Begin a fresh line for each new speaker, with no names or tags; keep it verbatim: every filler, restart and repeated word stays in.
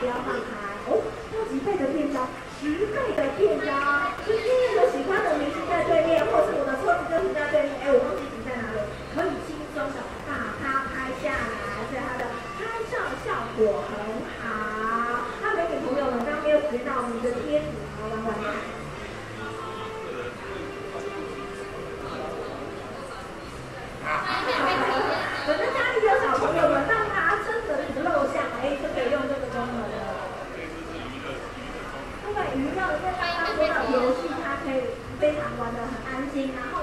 不要放开。哦，要几倍的变焦？十倍的变焦，就是有喜欢的明星在对面，或是我的车子就停在对面，哎，我忘记停在哪里，可以轻松的把它拍下来，所以它的拍照效果很好。那美女朋友们，刚刚没有体验到我们的贴纸，好玩玩看。反正家里有小朋友们，让他真的不露相，哎，就可以用这个功能了。对，娱乐，因为刚刚说到游戏，它可以非常玩得很安心，然后